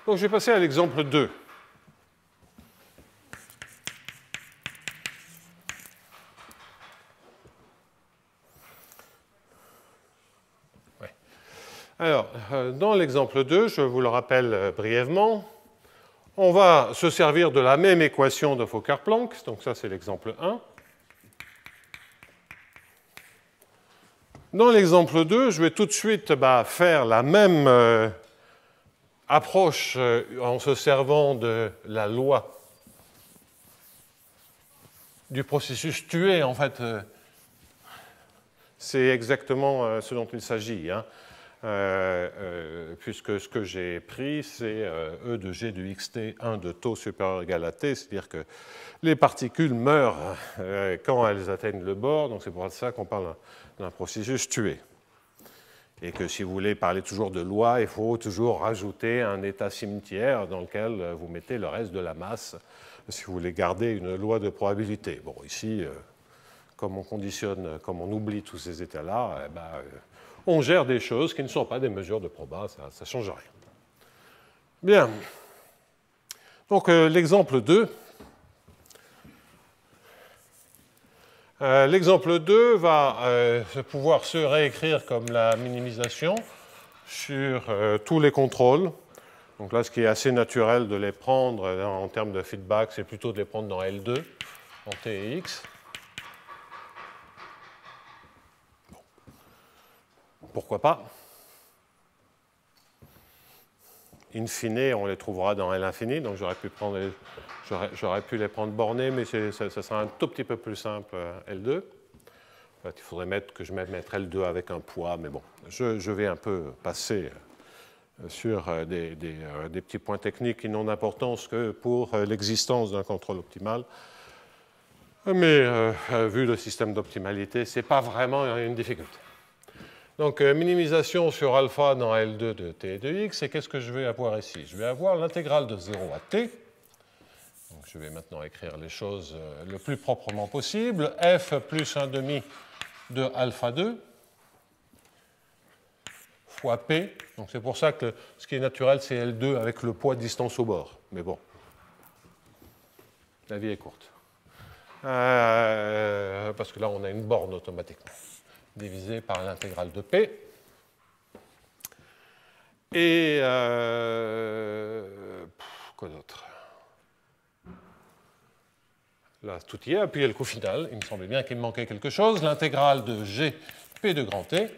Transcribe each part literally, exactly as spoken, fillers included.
Donc je vais passer à l'exemple deux. Ouais. Alors, dans l'exemple deux, je vous le rappelle brièvement, on va se servir de la même équation de Fokker-Planck, donc ça c'est l'exemple un. Dans l'exemple deux, je vais tout de suite bah, faire la même euh, approche euh, en se servant de la loi du processus tué. En fait, euh, c'est exactement euh, ce dont il s'agit. Hein. Euh, euh, puisque ce que j'ai pris, c'est euh, E de G de xt un de taux supérieur ou égal à t, c'est-à-dire que les particules meurent euh, quand elles atteignent le bord, donc c'est pour ça qu'on parle d'un processus tué. Et que si vous voulez parler toujours de loi, il faut toujours rajouter un état cimetière dans lequel vous mettez le reste de la masse, si vous voulez garder une loi de probabilité. Bon, ici, euh, comme on conditionne, comme on oublie tous ces états-là, eh ben, euh, on gère des choses qui ne sont pas des mesures de proba, ça ne change rien. Bien. Donc, euh, l'exemple deux. Euh, l'exemple deux va euh, pouvoir se réécrire comme la minimisation sur euh, tous les contrôles. Donc là, ce qui est assez naturel de les prendre en termes de feedback, c'est plutôt de les prendre dans L deux, en T et X. Bon. Pourquoi pas? In fine, on les trouvera dans L infini, donc j'aurais pu, prendre les, j'aurais pu les prendre bornés, mais ça, ça sera un tout petit peu plus simple L deux. En fait, il faudrait mettre, que je mette mettre L deux avec un poids, mais bon, je, je vais un peu passer sur des, des, des petits points techniques qui n'ont d'importance que pour l'existence d'un contrôle optimal. Mais euh, vu le système d'optimalité, ce n'est pas vraiment une difficulté. Donc, euh, minimisation sur alpha dans L deux de t et de x, et qu'est-ce que je vais avoir ici? Je vais avoir l'intégrale de zéro à t. Donc, je vais maintenant écrire les choses euh, le plus proprement possible. F plus un demi de alpha deux fois p. Donc, c'est pour ça que ce qui est naturel, c'est L deux avec le poids distance au bord. Mais bon, la vie est courte. Euh, parce que là, on a une borne automatiquement, divisé par l'intégrale de P. Et euh, quoi d'autre? Là, tout y est, et puis il y a le coût final. Il me semblait bien qu'il me manquait quelque chose. L'intégrale de G P de grand T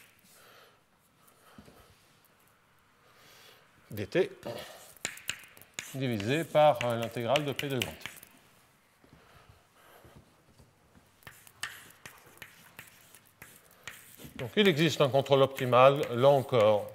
dt divisé par l'intégrale de P de grand T. Donc il existe un contrôle optimal, là encore.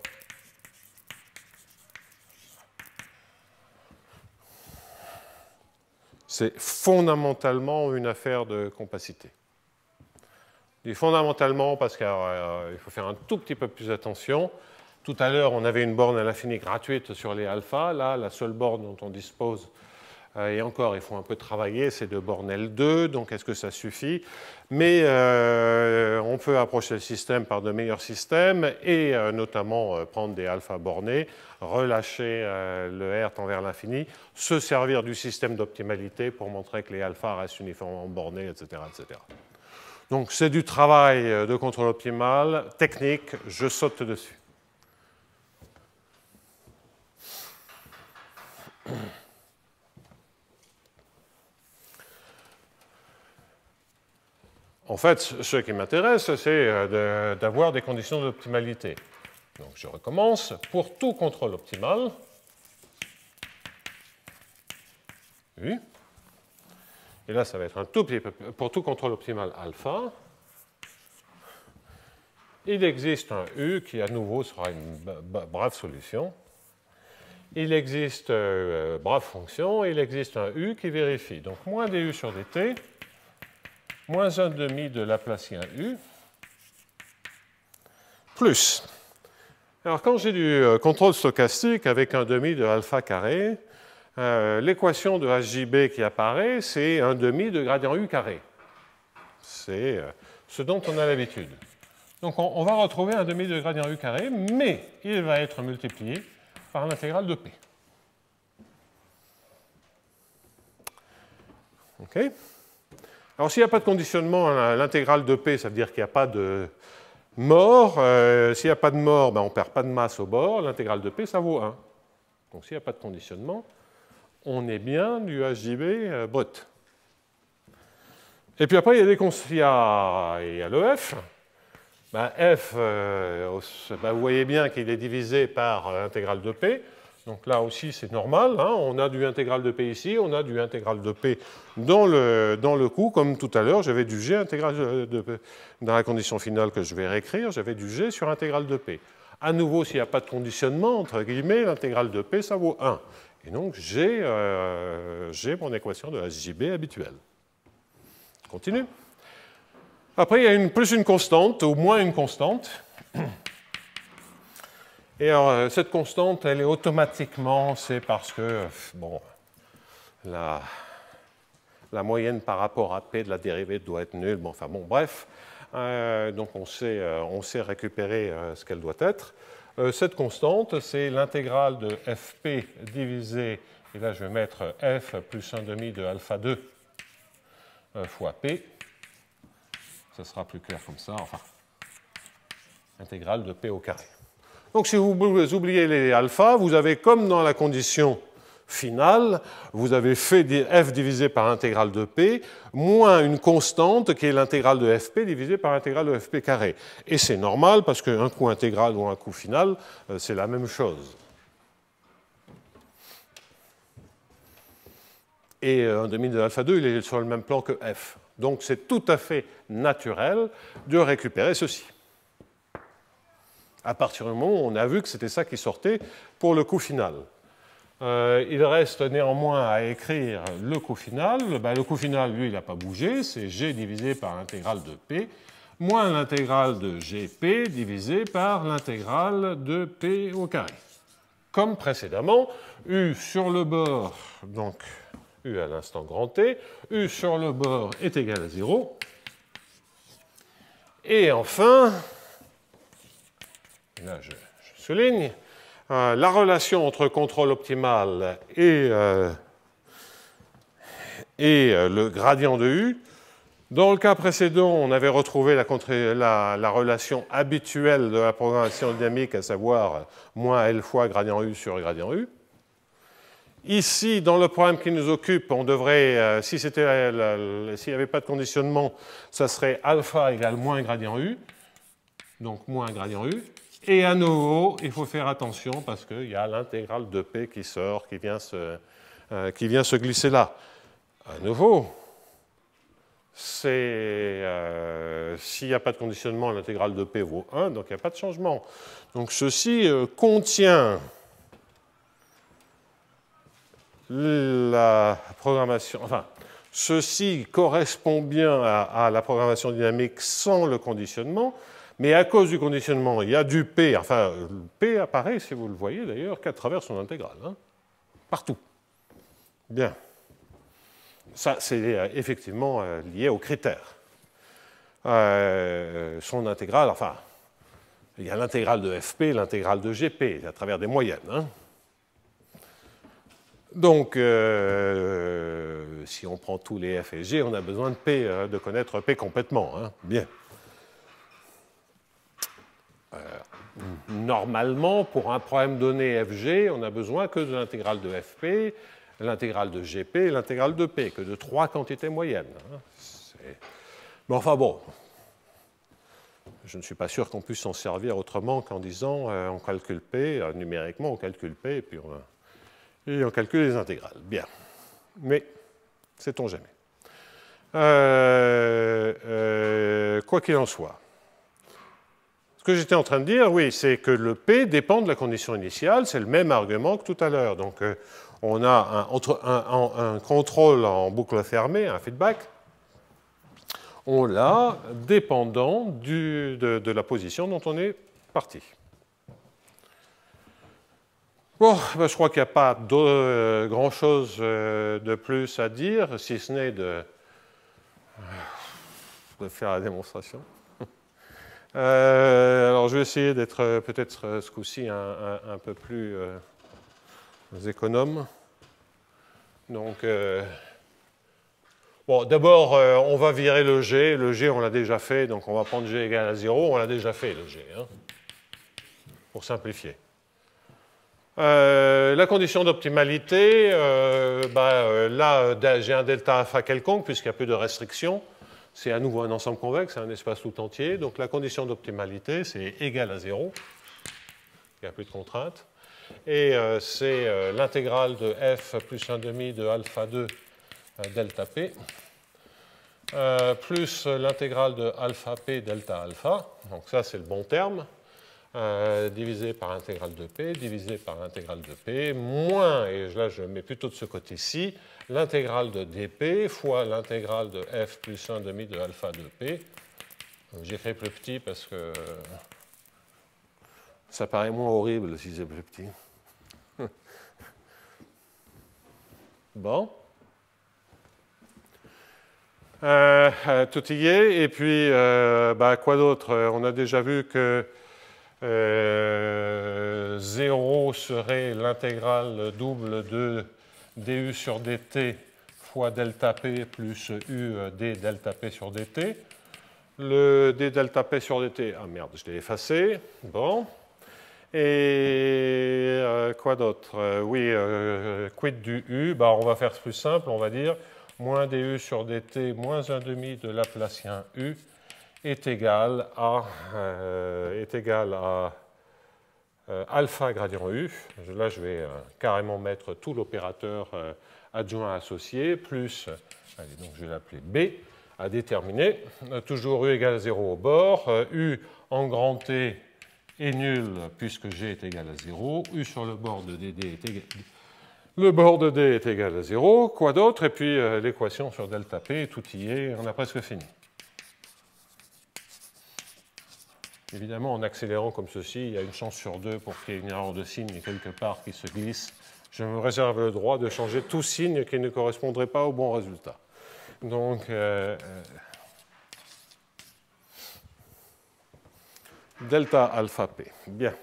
C'est fondamentalement une affaire de compacité. Je dis fondamentalement parce qu'il euh, faut faire un tout petit peu plus attention. Tout à l'heure, on avait une borne à l'infini gratuite sur les alphas. Là, la seule borne dont on dispose, euh, et encore, il faut un peu travailler, c'est de borne L deux, donc est-ce que ça suffit? Mais euh, on peut approcher le système par de meilleurs systèmes et euh, notamment euh, prendre des alphas bornés, relâcher euh, le R tend vers l'infini, se servir du système d'optimalité pour montrer que les alphas restent uniformément bornés, et cetera, et cetera. Donc c'est du travail de contrôle optimal, technique, je saute dessus. En fait, ce qui m'intéresse, c'est d'avoir des conditions d'optimalité. Donc je recommence. Pour tout contrôle optimal, oui. Et là, ça va être un tout petit peu pour tout contrôle optimal alpha. Il existe un U qui, à nouveau, sera une brève solution. Il existe euh, brève fonction. Il existe un U qui vérifie. Donc, moins du sur dt, moins un demi de Laplacien U, plus. Alors, quand j'ai du euh, contrôle stochastique avec un demi de alpha carré, Euh, l'équation de H J B qui apparaît, c'est un demi de gradient U carré. C'est euh, ce dont on a l'habitude. Donc on, on va retrouver un demi de gradient U carré, mais il va être multiplié par l'intégrale de P. Okay. Alors, s'il n'y a pas de conditionnement, l'intégrale de P, ça veut dire qu'il n'y a pas de mort. Euh, s'il n'y a pas de mort, ben, on ne perd pas de masse au bord. L'intégrale de P, ça vaut un. Donc, s'il n'y a pas de conditionnement, on est bien du H J B euh, brut. Et puis après, il y a, des cons il y a, il y a le F. Ben, F, euh, ben, vous voyez bien qu'il est divisé par l'intégrale de P. Donc là aussi, c'est normal. Hein, on a du intégral de P ici, on a du intégral de P dans le, dans le coup. Comme tout à l'heure, j'avais du G intégral de P. Dans la condition finale que je vais réécrire, j'avais du G sur intégral de P. À nouveau, s'il n'y a pas de conditionnement, entre guillemets, l'intégrale de P, ça vaut un. Et donc, j'ai euh, mon équation de H J B habituelle. Je continue. Après, il y a une, plus une constante, ou moins une constante. Et alors, cette constante, elle est automatiquement, c'est parce que, bon, la, la moyenne par rapport à P de la dérivée doit être nulle. Bon, enfin, bon, bref. Euh, donc, on sait, euh, on sait récupérer euh, ce qu'elle doit être. Euh, cette constante, c'est l'intégrale de F P divisé, et là, je vais mettre F plus un demi de alpha deux euh, fois P. Ça sera plus clair comme ça, enfin, intégrale de P au carré. Donc, si vous oubliez les alphas, vous avez, comme dans la condition finale, vous avez fait f divisé par l'intégrale de P, moins une constante qui est l'intégrale de F P divisé par l'intégrale de F P carré. Et c'est normal, parce qu'un coup intégral ou un coup final, c'est la même chose. Et un demi de alpha deux, il est sur le même plan que F. Donc, c'est tout à fait naturel de récupérer ceci. À partir du moment où on a vu que c'était ça qui sortait pour le coup final. Euh, il reste néanmoins à écrire le coût final. Ben, le coût final, lui, il n'a pas bougé, c'est G divisé par l'intégrale de P, moins l'intégrale de G P divisé par l'intégrale de P au carré. Comme précédemment, U sur le bord, donc U à l'instant grand T, U sur le bord est égal à zéro. Et enfin, là je, je souligne, Euh, la relation entre contrôle optimal et, euh, et euh, le gradient de U. Dans le cas précédent, on avait retrouvé la, la, la relation habituelle de la programmation dynamique, à savoir moins L fois gradient U sur gradient U. Ici, dans le problème qui nous occupe, on devrait, euh, si c'était, s'il n'y avait pas de conditionnement, ça serait alpha égale moins gradient U, donc moins gradient U. Et à nouveau, il faut faire attention parce qu'il y a l'intégrale de P qui sort, qui vient se, euh, qui vient se glisser là. À nouveau, euh, s'il n'y a pas de conditionnement, l'intégrale de P vaut un, donc il n'y a pas de changement. Donc ceci euh, contient la programmation, enfin, ceci correspond bien à, à la programmation dynamique sans le conditionnement. Mais à cause du conditionnement, il y a du P, enfin, P apparaît, si vous le voyez d'ailleurs, qu'à travers son intégrale, hein, partout. Bien. Ça, c'est effectivement lié aux critères. Euh, son intégrale, enfin, il y a l'intégrale de F P, l'intégrale de G P, à travers des moyennes. Hein. Donc, euh, si on prend tous les F et G, on a besoin de P, hein, de connaître P complètement. Hein. Bien. Euh, normalement, pour un problème donné F G, on n'a besoin que de l'intégrale de F P, l'intégrale de G P et l'intégrale de P, que de trois quantités moyennes. Hein. Mais enfin bon, je ne suis pas sûr qu'on puisse s'en servir autrement qu'en disant euh, on calcule P, euh, numériquement on calcule P et puis on, et on calcule les intégrales. Bien, mais sait-on jamais. Euh, euh, quoi qu'il en soit. Ce que j'étais en train de dire, oui, c'est que le P dépend de la condition initiale, c'est le même argument que tout à l'heure. Donc, euh, on a un, entre, un, un, un contrôle en boucle fermée, un feedback, on l'a dépendant du, de, de la position dont on est parti. Bon, ben, je crois qu'il n'y a pas de, euh, grand-chose euh, de plus à dire, si ce n'est de, de faire la démonstration. Euh, alors, je vais essayer d'être peut-être ce coup-ci un, un, un peu plus euh, économe. Donc, euh, Bon, d'abord, euh, on va virer le G. Le G, on l'a déjà fait, donc on va prendre G égale à zéro. On l'a déjà fait, le G, hein, pour simplifier. Euh, la condition d'optimalité, euh, bah, euh, là, j'ai un delta alpha quelconque, puisqu'il n'y a plus de restriction. C'est à nouveau un ensemble convexe, un espace tout entier. Donc la condition d'optimalité, c'est égal à zéro. Il n'y a plus de contrainte. Et euh, c'est euh, l'intégrale de f plus un demi de alpha deux euh, delta p, euh, plus l'intégrale de alpha p delta alpha. Donc ça, c'est le bon terme. Euh, divisé par l'intégrale de p, divisé par l'intégrale de p, moins, et là je mets plutôt de ce côté-ci, l'intégrale de dp fois l'intégrale de f plus un demi de alpha de p. J'écris plus petit parce que ça paraît moins horrible si c'est plus petit. Bon. Euh, euh, tout y est. Et puis, euh, bah, quoi d'autre? On a déjà vu que euh, zéro serait l'intégrale double de du sur dt fois delta p plus u d delta p sur dt. Le d delta p sur dt, ah merde, je l'ai effacé. Bon. Et euh, quoi d'autre? euh, Oui, euh, quid du u? Bah, on va faire plus simple, on va dire moins du sur dt moins un demi de Laplacien u est égal à, euh, est égal à euh, alpha gradient u. Là, je vais euh, carrément mettre tout l'opérateur euh, adjoint associé, plus, allez, donc je vais l'appeler b, à déterminer, euh, toujours u égale à zéro au bord, euh, u en grand T est nul puisque g est égal à zéro, u sur le bord de dd est égal, le bord de d est égal à zéro, quoi d'autre? Et puis euh, l'équation sur delta p, tout y est, on a presque fini. Évidemment, en accélérant comme ceci, il y a une chance sur deux pour qu'il y ait une erreur de signe quelque part qui se glisse. Je me réserve le droit de changer tout signe qui ne correspondrait pas au bon résultat. Donc, euh, delta alpha p. Bien.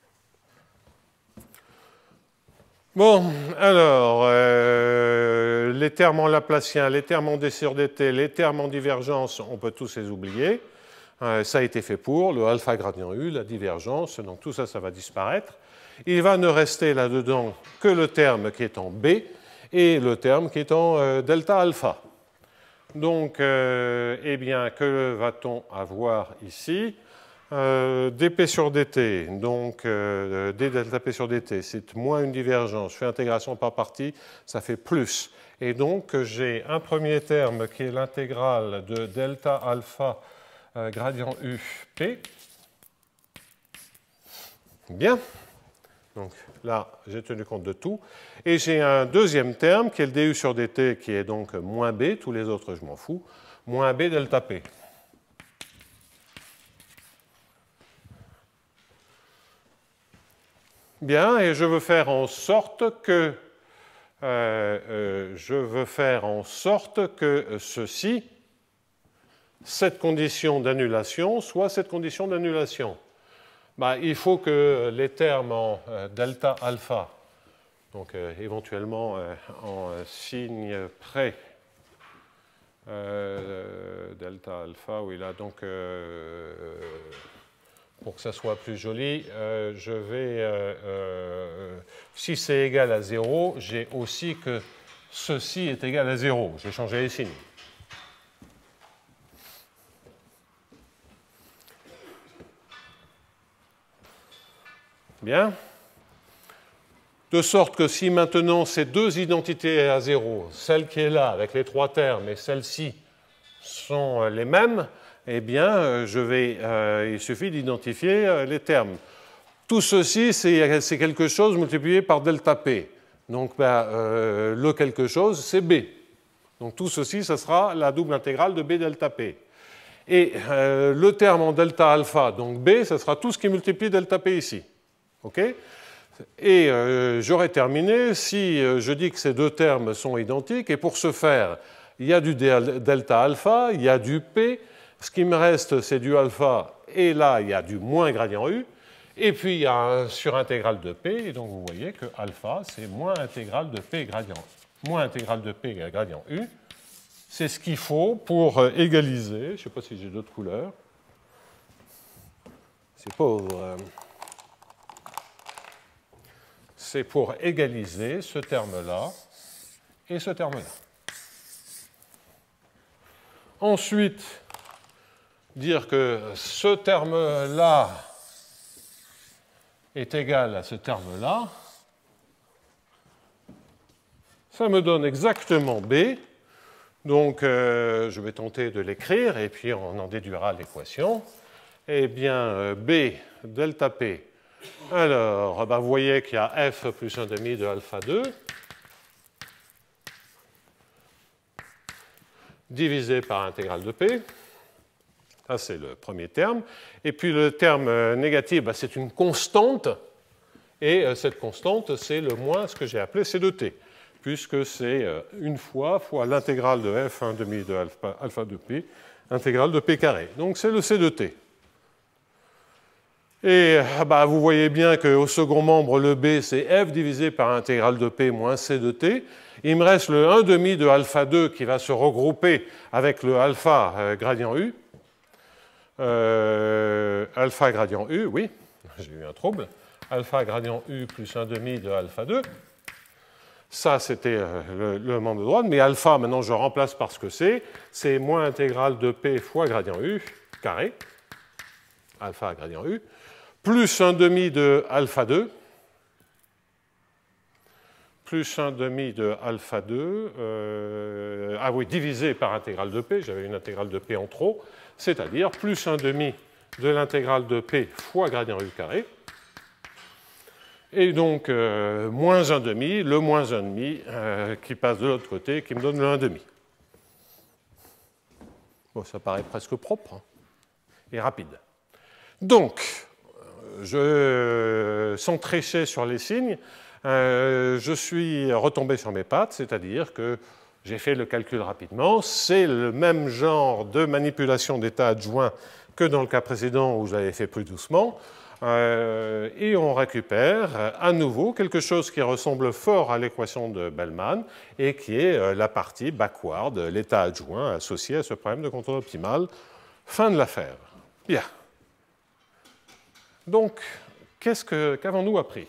Bon, alors, euh, les termes en laplacien, les termes en d sur dt, les termes en divergence, on peut tous les oublier. Euh, ça a été fait pour, le alpha gradient u, la divergence, donc tout ça, ça va disparaître. Il va ne rester là-dedans que le terme qui est en b et le terme qui est en euh, delta alpha. Donc, euh, eh bien, que va-t-on avoir ici? Euh, dp sur dt, donc euh, d delta p sur dt, c'est moins une divergence. Je fais intégration par partie, ça fait plus. Et donc, j'ai un premier terme qui est l'intégrale de delta alpha euh, gradient u p. Bien. Donc là, j'ai tenu compte de tout. Et j'ai un deuxième terme qui est le du sur dt, qui est donc moins b, tous les autres, je m'en fous, moins b delta p. Bien, et je veux faire en sorte que euh, euh, je veux faire en sorte que ceci, cette condition d'annulation, soit cette condition d'annulation. Bah, il faut que les termes en euh, delta alpha, donc euh, éventuellement euh, en euh, signe près, euh, delta alpha, oui là, donc euh, pour que ça soit plus joli, euh, je vais, euh, euh, si c'est égal à zéro, j'ai aussi que ceci est égal à zéro. Je vais changer les signes. Bien. De sorte que si maintenant ces deux identités à zéro, celle qui est là avec les trois termes et celle-ci sont les mêmes, eh bien, je vais, euh, il suffit d'identifier euh, les termes. Tout ceci, c'est quelque chose multiplié par delta p. Donc, ben, euh, le quelque chose, c'est b. Donc, tout ceci, ce sera la double intégrale de b delta p. Et euh, le terme en delta alpha, donc b, ce sera tout ce qui multiplie delta p ici. OK ? Et euh, j'aurai terminé si euh, je dis que ces deux termes sont identiques. Et pour ce faire, il y a du delta alpha, il y a du p. Ce qui me reste, c'est du alpha. Et là, il y a du moins gradient u. Et puis, il y a un surintégrale de p. Et donc, vous voyez que alpha, c'est moins intégrale de p gradient. Moins intégrale de p gradient u. c'est ce qu'il faut pour égaliser, je ne sais pas si j'ai d'autres couleurs, c'est pauvre, c'est pour égaliser ce terme-là et ce terme-là. Ensuite, dire que ce terme-là est égal à ce terme-là, ça me donne exactement B. Donc, euh, je vais tenter de l'écrire et puis on en déduira l'équation. Eh bien, euh, B delta P. Alors, ben, vous voyez qu'il y a F plus un demi de alpha deux divisé par intégrale de P. Ça, c'est le premier terme. Et puis, le terme négatif, ben, c'est une constante. Et euh, cette constante, c'est le moins ce que j'ai appelé C de T, puisque c'est euh, une fois fois l'intégrale de F un demi de alpha, alpha de P, intégrale de P carré. Donc, c'est le C de T. Et bah, vous voyez bien qu'au second membre, le B, c'est F divisé par intégrale de P moins C de T. Il me reste le un demi de alpha deux qui va se regrouper avec le alpha euh, gradient U. Euh, alpha gradient U, oui, j'ai eu un trouble. Alpha gradient U plus un demi de alpha deux. Ça, c'était euh, le, le membre de droite. Mais alpha, maintenant, je remplace par ce que c'est. C'est moins intégrale de P fois gradient U carré. Alpha gradient U. Plus un demi de alpha deux, plus un demi de alpha deux, euh, ah oui, divisé par intégrale de P, j'avais une intégrale de P en trop, c'est-à-dire plus un demi de l'intégrale de P fois gradient U carré, et donc euh, moins un demi, le moins un demi euh, qui passe de l'autre côté, qui me donne le un demi. Bon, ça paraît presque propre hein, et rapide. Donc, je, sans tricher sur les signes, euh, je suis retombé sur mes pattes, c'est-à-dire que j'ai fait le calcul rapidement. C'est le même genre de manipulation d'état adjoint que dans le cas précédent où je l'avais fait plus doucement. Euh, et on récupère à nouveau quelque chose qui ressemble fort à l'équation de Bellman et qui est la partie backward, l'état adjoint associé à ce problème de contrôle optimal. Fin de l'affaire. Bien. Donc, qu'est-ce que, qu'avons-nous appris?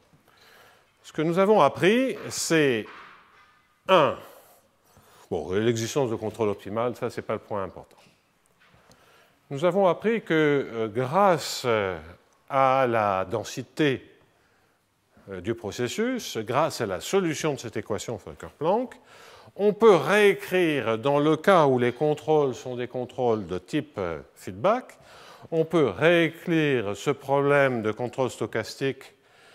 Ce que nous avons appris, c'est un. Bon, l'existence de contrôle optimal, ça, ce n'est pas le point important. Nous avons appris que euh, grâce à la densité euh, du processus, grâce à la solution de cette équation Fokker-Planck, on peut réécrire, dans le cas où les contrôles sont des contrôles de type euh, feedback, on peut réécrire ce problème de contrôle stochastique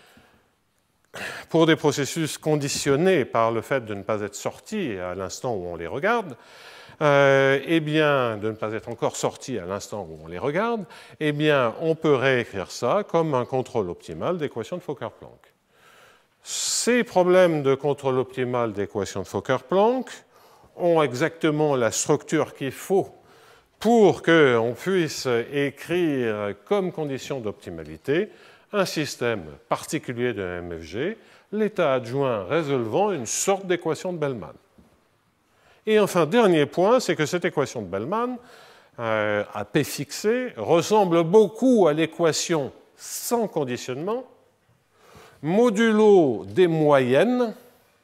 pour des processus conditionnés par le fait de ne pas être sortis à l'instant où on les regarde, euh, eh bien, de ne pas être encore sortis à l'instant où on les regarde, eh bien, on peut réécrire ça comme un contrôle optimal d'équation de Fokker-Planck. Ces problèmes de contrôle optimal d'équation de Fokker-Planck ont exactement la structure qu'il faut pour qu'on puisse écrire comme condition d'optimalité un système particulier de M F G, l'état adjoint résolvant une sorte d'équation de Bellman. Et enfin, dernier point, c'est que cette équation de Bellman, euh, à P fixé, ressemble beaucoup à l'équation sans conditionnement, modulo des moyennes,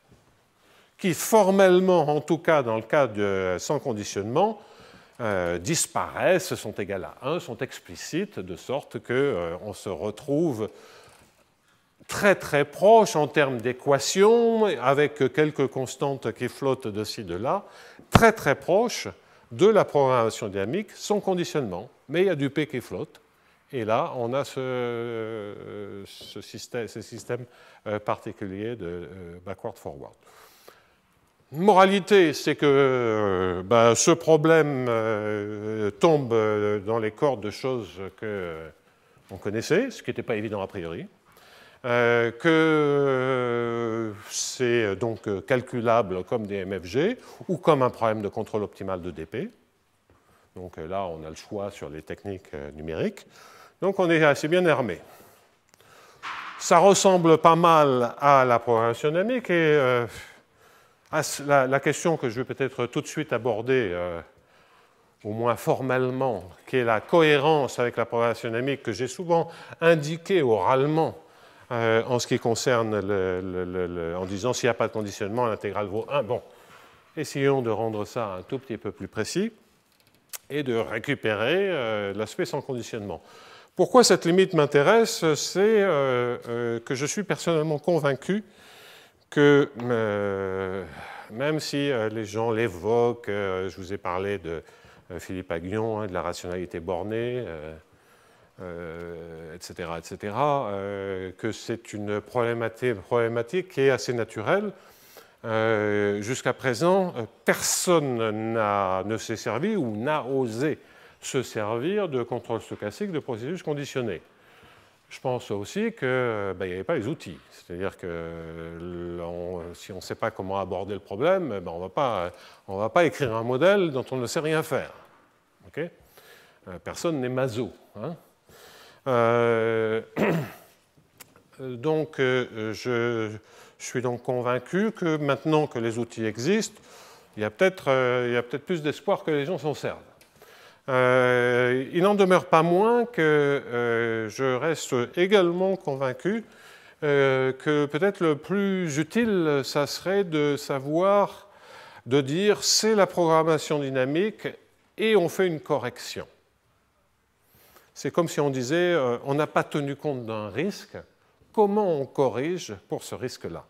qui formellement, en tout cas dans le cas de sans conditionnement, Euh, disparaissent, sont égales à un, sont explicites, de sorte qu'on euh, se retrouve très très proche en termes d'équation, avec quelques constantes qui flottent de ci, de là, très très proche de la programmation dynamique sans conditionnement. Mais il y a du P qui flotte, et là on a ce, ce système, ce système particulier de backward-forward. Moralité, c'est que euh, ben, ce problème euh, tombe dans les cordes de choses qu'on euh, connaissait, ce qui n'était pas évident a priori, euh, que euh, c'est donc calculable comme des M F G ou comme un problème de contrôle optimal de D P. Donc là, on a le choix sur les techniques numériques. Donc on est assez bien armé. Ça ressemble pas mal à la programmation dynamique et euh, Ah, la, la question que je vais peut-être tout de suite aborder, euh, au moins formellement, qui est la cohérence avec la programmation dynamique que j'ai souvent indiquée oralement euh, en ce qui concerne, le, le, le, le, en disant s'il n'y a pas de conditionnement, l'intégrale vaut un. Bon, essayons de rendre ça un tout petit peu plus précis et de récupérer euh, l'aspect sans conditionnement. Pourquoi cette limite m'intéresse? C'est euh, euh, que je suis personnellement convaincu que euh, même si euh, les gens l'évoquent, euh, je vous ai parlé de euh, Philippe Aghion, hein, de la rationalité bornée, euh, euh, et cetera, et cetera, euh, que c'est une problématique, problématique qui est assez naturelle. Euh, Jusqu'à présent, personne ne s'est servi ou n'a osé se servir de contrôle stochastique de processus conditionnés. Je pense aussi qu'il ben, n'y avait pas les outils. C'est-à-dire que on, si on ne sait pas comment aborder le problème, ben, on ne va pas écrire un modèle dont on ne sait rien faire. Okay? Personne n'est maso. Hein? Euh, donc, je, je suis donc convaincu que maintenant que les outils existent, il y a peut-être euh, peut-être plus d'espoir que les gens s'en servent. Euh, il n'en demeure pas moins que euh, je reste également convaincu euh, que peut-être le plus utile, ça serait de savoir, de dire c'est la programmation dynamique et on fait une correction. C'est comme si on disait euh, on n'a pas tenu compte d'un risque, comment on corrige pour ce risque-là?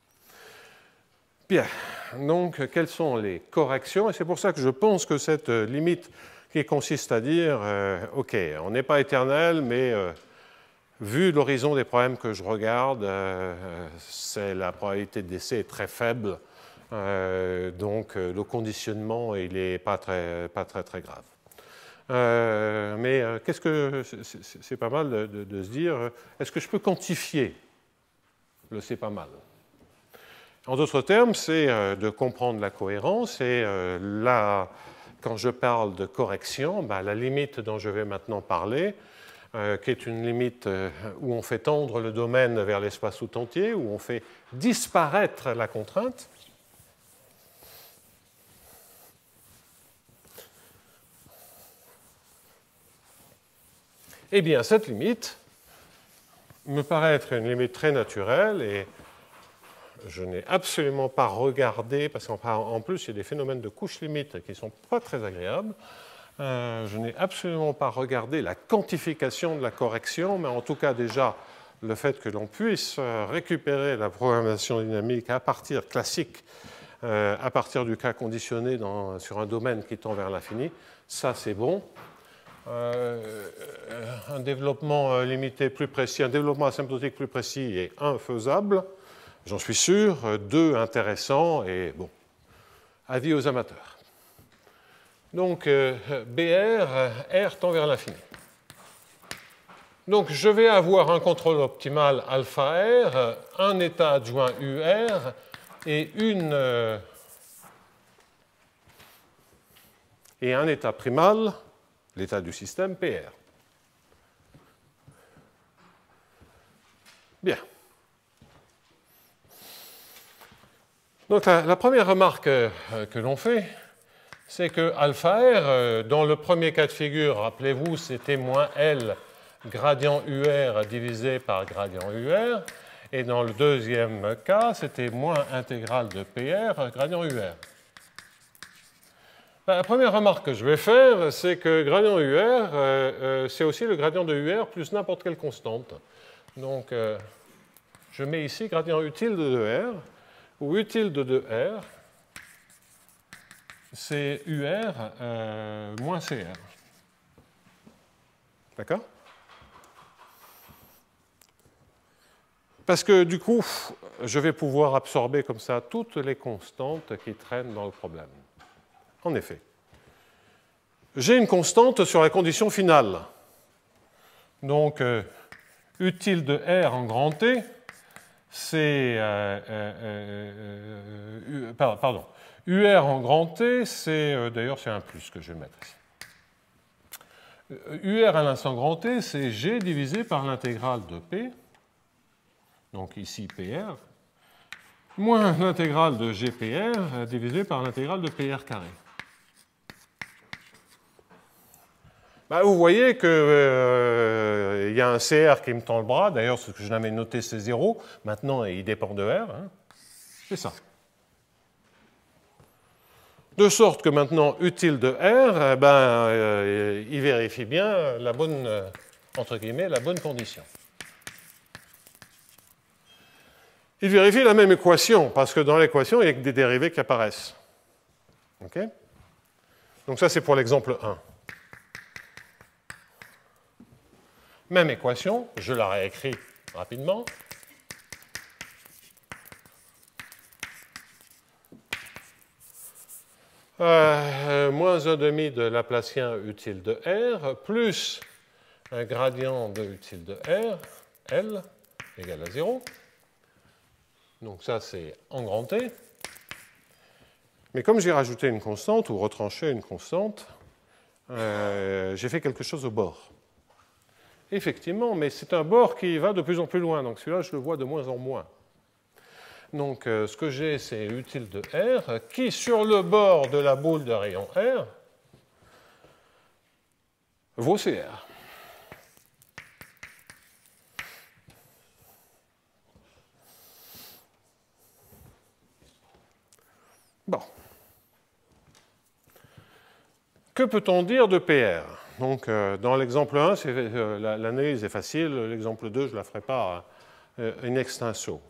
Bien, donc quelles sont les corrections? Et c'est pour ça que je pense que cette limite qui consiste à dire, euh, OK, on n'est pas éternel, mais euh, vu l'horizon des problèmes que je regarde, euh, c'est la probabilité de décès est très faible, euh, donc euh, le conditionnement, il n'est pas très, pas très, très grave. Euh, mais euh, qu'est-ce que c'est pas mal de, de, de se dire, est-ce que je peux quantifier le c'est pas mal? En d'autres termes, c'est euh, de comprendre la cohérence et euh, la quand je parle de correction, ben, la limite dont je vais maintenant parler, euh, qui est une limite euh, où on fait tendre le domaine vers l'espace tout entier, où on fait disparaître la contrainte, eh bien, cette limite me paraît être une limite très naturelle et je n'ai absolument pas regardé, parce qu'en plus, il y a des phénomènes de couche limite qui ne sont pas très agréables. Euh, je n'ai absolument pas regardé la quantification de la correction, mais en tout cas déjà le fait que l'on puisse récupérer la programmation dynamique à partir classique, euh, à partir du cas conditionné dans, sur un domaine qui tend vers l'infini, ça c'est bon. Euh, un développement limité plus précis, un développement asymptotique plus précis est infaisable. J'en suis sûr, deux intéressants et bon, avis aux amateurs. Donc, euh, B R, R tend vers l'infini. Donc, je vais avoir un contrôle optimal alpha R, un état adjoint U R et, une, euh, et un état primal, l'état du système P R. Bien. Donc la, la première remarque euh, que l'on fait, c'est que alpha R, euh, dans le premier cas de figure, rappelez-vous, c'était moins L gradient U R divisé par gradient U R, et dans le deuxième cas, c'était moins intégrale de P R gradient U R. La première remarque que je vais faire, c'est que gradient U R, euh, euh, c'est aussi le gradient de U R plus n'importe quelle constante. Donc, euh, je mets ici gradient utile de deux R, où utile de deux R, c'est U R euh, moins C R. D'accord? Parce que du coup, je vais pouvoir absorber comme ça toutes les constantes qui traînent dans le problème. En effet, j'ai une constante sur la condition finale. Donc, euh, utile de R en grand T, c'est... Euh, euh, euh, pardon. U R en grand T, c'est... Euh, D'ailleurs, c'est un plus que je vais mettre ici. U R à l'instant grand T, c'est G divisé par l'intégrale de P. Donc ici, P R. moins l'intégrale de G P R divisé par l'intégrale de P R carré. Bah, vous voyez qu'il euh, y a un C R qui me tend le bras. D'ailleurs, ce que je l'avais noté, c'est zéro. Maintenant, il dépend de R. Hein. C'est ça. De sorte que maintenant, utile de R, eh ben, euh, il vérifie bien la bonne, euh, entre guillemets, la bonne condition. Il vérifie la même équation, parce que dans l'équation, il n'y a que des dérivés qui apparaissent. Okay? Donc ça, c'est pour l'exemple un. Même équation, je la réécris rapidement. Euh, moins un demi de Laplacien utile de R, plus un gradient de utile de R, L, égale à zéro. Donc ça, c'est en grand T. Mais comme j'ai rajouté une constante, ou retranché une constante, euh, j'ai fait quelque chose au bord. Effectivement, mais c'est un bord qui va de plus en plus loin, donc celui-là, je le vois de moins en moins. Donc, euh, ce que j'ai, c'est utile de R, qui, sur le bord de la boule de rayon R, vaut C R. Bon. Que peut-on dire de P R? Donc, euh, dans l'exemple un, euh, l'analyse est facile. L'exemple deux, je ne la ferai pas euh, in extenso.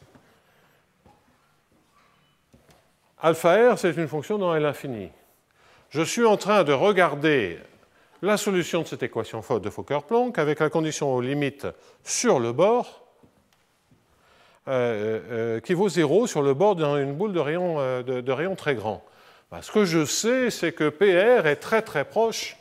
Alpha R, c'est une fonction dans L infini. Je suis en train de regarder la solution de cette équation de Fokker-Planck avec la condition aux limites sur le bord euh, euh, qui vaut zéro sur le bord d'une boule de rayon, euh, de, de rayon très grand. Ben, ce que je sais, c'est que P R est très très proche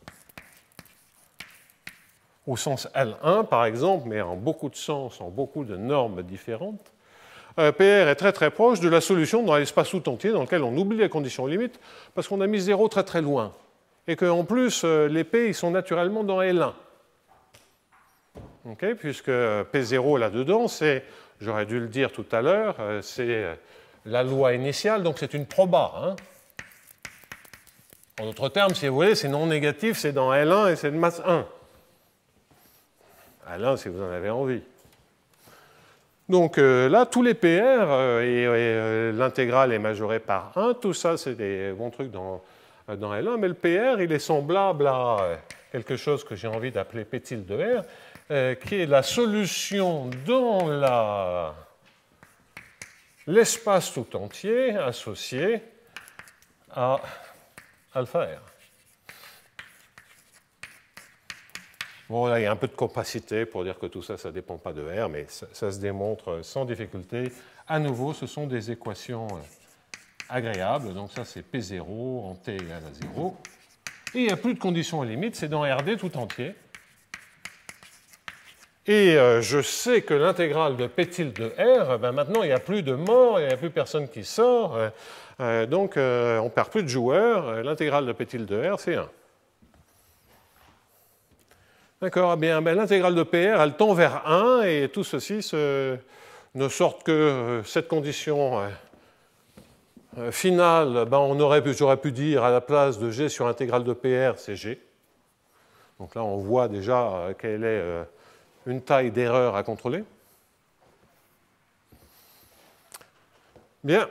au sens L un, par exemple, mais en beaucoup de sens, en beaucoup de normes différentes, euh, P R est très très proche de la solution dans l'espace tout entier dans lequel on oublie les conditions limites parce qu'on a mis zéro très très loin. Et qu'en plus, euh, les P ils sont naturellement dans L un. Okay, puisque P zéro là-dedans, c'est, j'aurais dû le dire tout à l'heure, euh, c'est la loi initiale, donc c'est une proba. Hein. En d'autres termes, si vous voulez, c'est non négatif, c'est dans L un et c'est de masse un. L un si vous en avez envie. Donc euh, là, tous les P R, euh, et, et euh, l'intégrale est majorée par un, tout ça, c'est des bons trucs dans, dans L un, mais le P R, il est semblable à euh, quelque chose que j'ai envie d'appeler P tilde de R, euh, qui est la solution dans la, l'espace tout entier associé à alpha R. Bon, là, il y a un peu de compacité pour dire que tout ça, ça ne dépend pas de R, mais ça, ça se démontre sans difficulté. À nouveau, ce sont des équations agréables. Donc ça, c'est P zéro en T égale à zéro. Et il n'y a plus de conditions limites, c'est dans R D tout entier. Et euh, je sais que l'intégrale de P tilde de R, ben maintenant, il n'y a plus de mort, il n'y a plus personne qui sort. Euh, donc, euh, on ne perd plus de joueurs. L'intégrale de P tilde de R, c'est un. D'accord, eh bien, ben, l'intégrale de P R, elle tend vers un, et tout ceci se, ne sorte que euh, cette condition euh, euh, finale, ben, on aurait pu, j'aurais pu dire à la place de G sur intégrale de P R, c'est G. Donc là, on voit déjà euh, quelle est euh, une taille d'erreur à contrôler. Bien.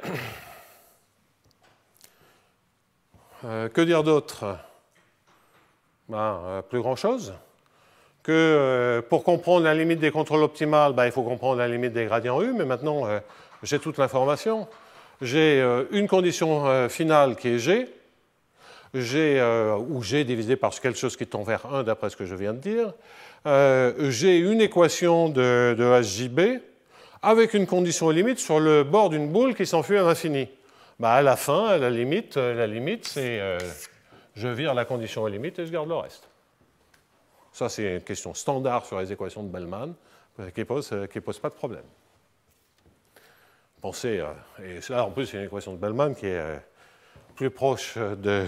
Euh, que dire d'autre? Ben, euh, plus grand-chose. Que euh, pour comprendre la limite des contrôles optimales, ben, il faut comprendre la limite des gradients U, mais maintenant, euh, j'ai toute l'information. J'ai euh, une condition euh, finale qui est G, G euh, ou G divisé par quelque chose qui tend vers un, d'après ce que je viens de dire. Euh, j'ai une équation de, de H J B avec une condition limite sur le bord d'une boule qui s'enfuit à l'infini. Ben, à la fin, à la limite, la limite c'est euh, je vire la condition limite et je garde le reste. Ça, c'est une question standard sur les équations de Bellman qui ne pose, qui pose pas de problème. Pensez, et là, en plus, c'est une équation de Bellman qui est plus proche de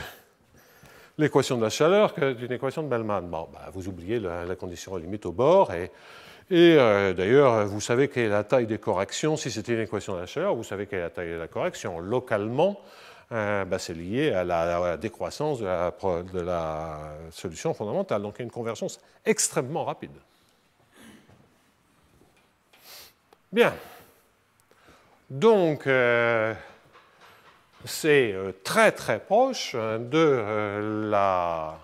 l'équation de la chaleur que d'une équation de Bellman. Bon, bah, vous oubliez la, la condition limite au bord, et, Et euh, d'ailleurs, vous savez quelle est la taille des corrections. Si c'était une équation de la chaleur, vous savez quelle est la taille de la correction. Localement, euh, bah, c'est lié à la, à la décroissance de la, de la solution fondamentale. Donc il y a une convergence extrêmement rapide. Bien. Donc, euh, c'est très très proche de euh, la...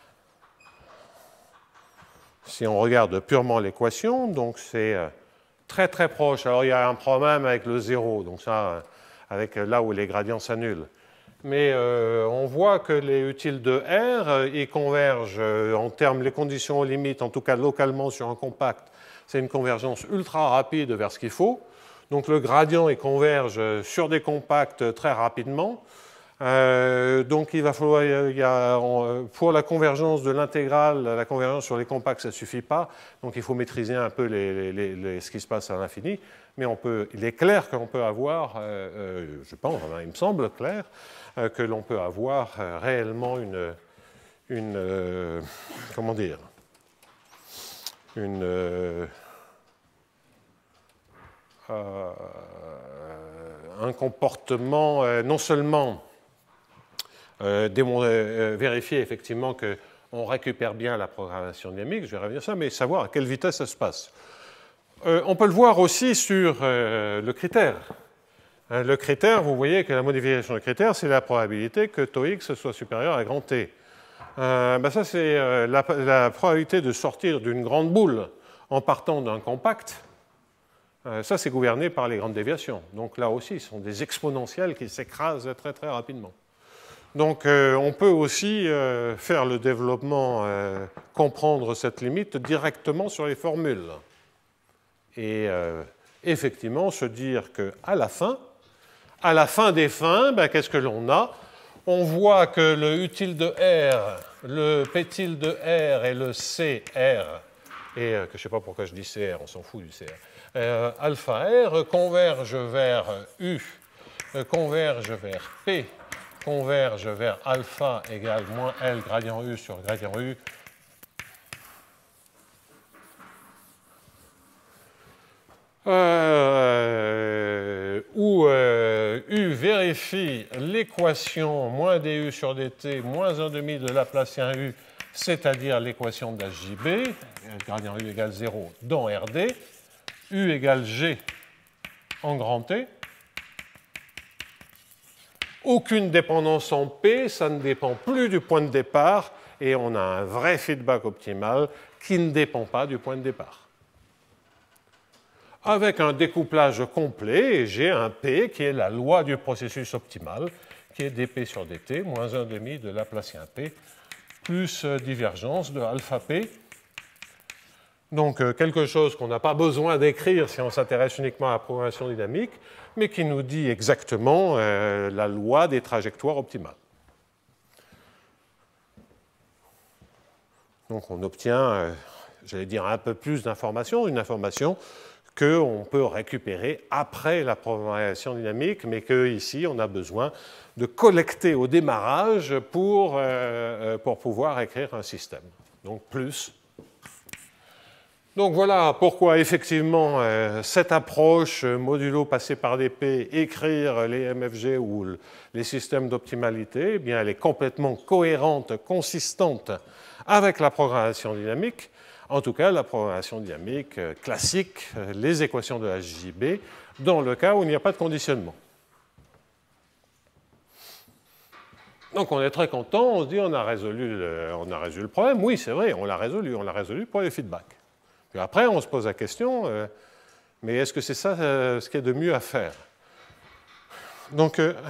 Si on regarde purement l'équation, donc c'est euh, très très proche. Alors il y a un problème avec le zéro, donc ça, avec là où les gradients s'annulent. Mais euh, on voit que les utiles de R, ils convergent euh, en termes, les conditions aux limites, en tout cas localement sur un compact, c'est une convergence ultra rapide vers ce qu'il faut. Donc le gradient il converge sur des compacts très rapidement. Euh, donc il va falloir, il y a, pour la convergence de l'intégrale, la convergence sur les compacts, ça ne suffit pas. Donc il faut maîtriser un peu les, les, les, ce qui se passe à l'infini. Mais on peut, il est clair qu'on peut avoir, euh, je pense, il me semble clair, euh, que l'on peut avoir euh, réellement une, une euh, comment dire, une euh, euh, un comportement euh, non seulement euh, euh, vérifier effectivement qu'on récupère bien la programmation dynamique, je vais revenir sur ça, mais savoir à quelle vitesse ça se passe. Euh, on peut le voir aussi sur euh, le critère. Hein, le critère, vous voyez que la modification du critère, c'est la probabilité que tau x soit supérieur à grand T. Euh, ben ça, c'est euh, la, la probabilité de sortir d'une grande boule en partant d'un compact. Euh, ça, c'est gouverné par les grandes déviations. Donc là aussi, ce sont des exponentielles qui s'écrasent très très rapidement. Donc euh, on peut aussi euh, faire le développement, euh, comprendre cette limite directement sur les formules. Et euh, effectivement se dire qu'à la fin, à la fin des fins, ben, qu'est-ce que l'on a? On voit que le U tilde de R, le P tilde de R et le C R, et euh, que je ne sais pas pourquoi je dis C R, on s'en fout du C R, euh, alpha R convergent vers U, euh, convergent vers P, converge vers alpha égale moins L gradient U sur gradient U. Euh, où euh, U vérifie l'équation moins du sur dt moins un demi de Laplacien U, c'est-à-dire l'équation d'H J B, gradient U égale zéro dans R D, U égale G en grand T. Aucune dépendance en P, ça ne dépend plus du point de départ, et on a un vrai feedback optimal qui ne dépend pas du point de départ. Avec un découplage complet, j'ai un P qui est la loi du processus optimal, qui est dp sur dt, moins un demi de Laplacien P, plus divergence de alpha P. Donc quelque chose qu'on n'a pas besoin d'écrire si on s'intéresse uniquement à la programmation dynamique, mais qui nous dit exactement euh, la loi des trajectoires optimales. Donc on obtient, euh, j'allais dire, un peu plus d'informations, une information qu'on peut récupérer après la programmation dynamique, mais qu'ici, on a besoin de collecter au démarrage pour, euh, pour pouvoir écrire un système. Donc plus. Donc voilà pourquoi effectivement euh, cette approche euh, modulo passé par dp, écrire les M F G ou le, les systèmes d'optimalité, eh bien elle est complètement cohérente, consistante avec la programmation dynamique. En tout cas, la programmation dynamique euh, classique, euh, les équations de H J B, dans le cas où il n'y a pas de conditionnement. Donc on est très content, on se dit on a résolu le, on a résolu le problème. Oui, c'est vrai, on l'a résolu, on l'a résolu pour les feedbacks. Puis après, on se pose la question, euh, mais est-ce que c'est ça euh, ce qu'il y a de mieux à faire? Donc, euh,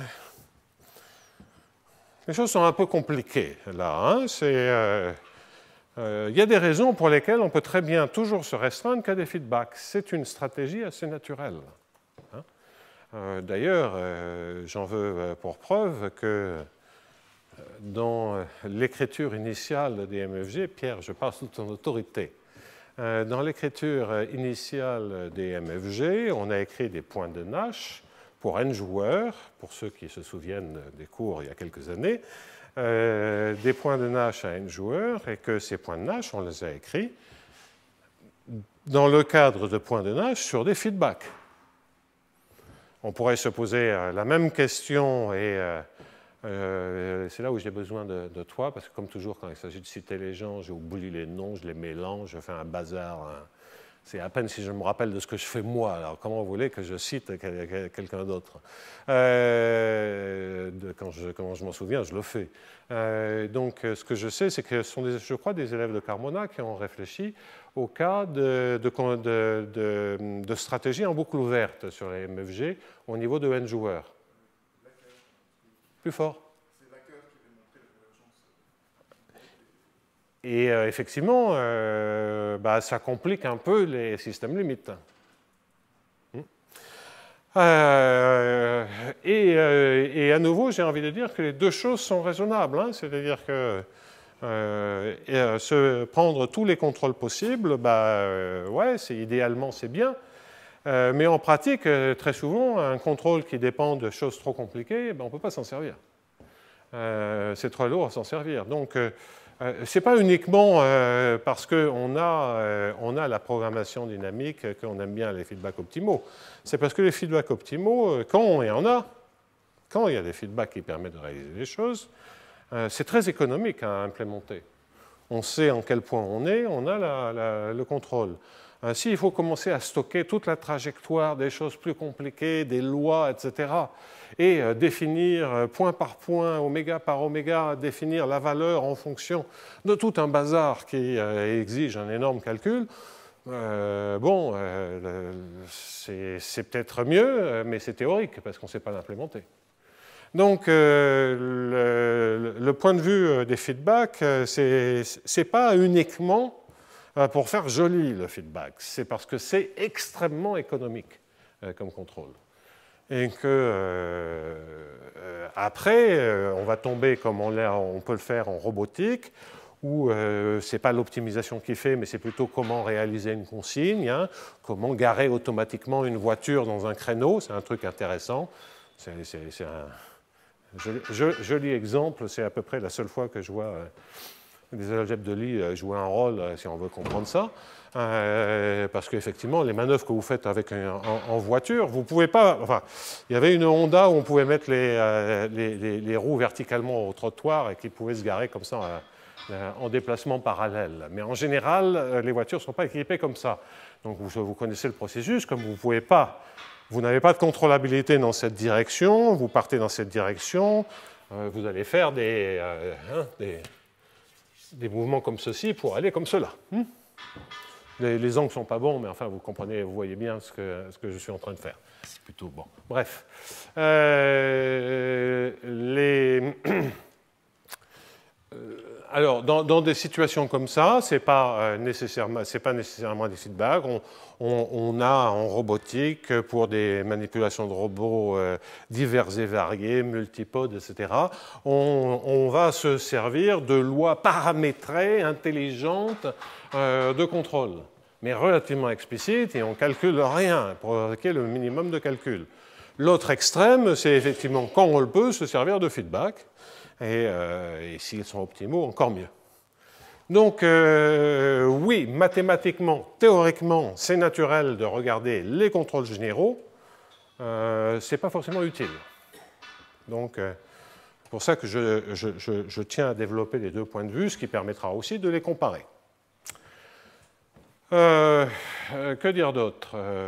les choses sont un peu compliquées là. Hein, c'est, euh, euh, il y a des raisons pour lesquelles on peut très bien toujours se restreindre qu'à des feedbacks. C'est une stratégie assez naturelle. Hein. Euh, d'ailleurs, euh, j'en veux pour preuve que dans l'écriture initiale des M F G, Pierre, je parle sous ton autorité. Dans l'écriture initiale des M F G, on a écrit des points de Nash pour n joueurs, pour ceux qui se souviennent des cours il y a quelques années, euh, des points de Nash à n joueurs, et que ces points de Nash, on les a écrits dans le cadre de points de nage sur des feedbacks. On pourrait se poser la même question, et euh, euh, c'est là où j'ai besoin de, de toi, parce que comme toujours, quand il s'agit de citer les gens, j'oublie les noms, je les mélange, je fais un bazar. Hein. C'est à peine si je me rappelle de ce que je fais moi. Alors comment vous voulez que je cite quelqu'un d'autre? euh, Quand je, quand je m'en souviens, je le fais. Euh, donc ce que je sais, c'est que ce sont, des, je crois, des élèves de Carmona qui ont réfléchi au cas de, de, de, de, de stratégie en boucle ouverte sur les M F G au niveau de N joueurs. Plus fort. Et euh, effectivement, euh, bah, ça complique un peu les systèmes limites. Euh, et, euh, et à nouveau, j'ai envie de dire que les deux choses sont raisonnables. Hein, c'est-à-dire que euh, et, euh, se prendre tous les contrôles possibles, bah, euh, ouais, c'est, idéalement c'est bien. Euh, mais en pratique, euh, très souvent, un contrôle qui dépend de choses trop compliquées, bah, on ne peut pas s'en servir. Euh, c'est trop lourd à s'en servir. Donc, euh, Euh, ce n'est pas uniquement euh, parce qu'on a, euh, on a la programmation dynamique qu'on aime bien les feedbacks optimaux. C'est parce que les feedbacks optimaux, quand on y en a, quand il y a des feedbacks qui permettent de réaliser des choses, euh, c'est très économique à implémenter. On sait en quel point on est, on a la, la, le contrôle. Ainsi, il faut commencer à stocker toute la trajectoire des choses plus compliquées, des lois, et cetera, et euh, définir euh, point par point, oméga par oméga, définir la valeur en fonction de tout un bazar qui euh, exige un énorme calcul. Euh, bon, euh, c'est peut-être mieux, mais c'est théorique, parce qu'on ne sait pas l'implémenter. Donc, euh, le, le point de vue des feedbacks, ce n'est pas uniquement pour faire joli le feedback, c'est parce que c'est extrêmement économique euh, comme contrôle. Et que euh, euh, après, euh, on va tomber comme on, on peut le faire en robotique, où euh, ce n'est pas l'optimisation qui fait, mais c'est plutôt comment réaliser une consigne, hein, comment garer automatiquement une voiture dans un créneau, c'est un truc intéressant. C'est un joli, joli exemple, c'est à peu près la seule fois que je vois euh, des algèbres de Lie jouer un rôle, si on veut comprendre ça, euh, parce qu'effectivement, les manœuvres que vous faites avec un, en, en voiture, vous pouvez pas... Enfin, il y avait une Honda où on pouvait mettre les, euh, les, les, les roues verticalement au trottoir et qui pouvaient se garer comme ça euh, en déplacement parallèle. Mais en général, les voitures ne sont pas équipées comme ça. Donc vous, vous connaissez le processus, comme vous pouvez pas... Vous n'avez pas de contrôlabilité dans cette direction, vous partez dans cette direction, euh, vous allez faire des... Euh, hein, des des mouvements comme ceci pour aller comme cela. Les, les angles ne sont pas bons, mais enfin, vous comprenez, vous voyez bien ce que, ce que je suis en train de faire. C'est plutôt bon. Bref. Euh, les... Alors, dans, dans des situations comme ça, ce n'est pas, nécessairement, pas nécessairement des feedbacks. On, on, on a en robotique, pour des manipulations de robots euh, diverses et variées, multipodes, et cetera, on, on va se servir de lois paramétrées, intelligentes, euh, de contrôle, mais relativement explicites, et on ne calcule rien pour qu'il y ait le minimum de calcul. L'autre extrême, c'est effectivement, quand on le peut, se servir de feedback. Et, euh, et s'ils sont optimaux, encore mieux. Donc, euh, oui, mathématiquement, théoriquement, c'est naturel de regarder les contrôles généraux. Euh, ce n'est pas forcément utile. Donc, euh, c'est pour ça que je, je, je, je tiens à développer les deux points de vue, ce qui permettra aussi de les comparer. Euh, euh, que dire d'autre ? euh,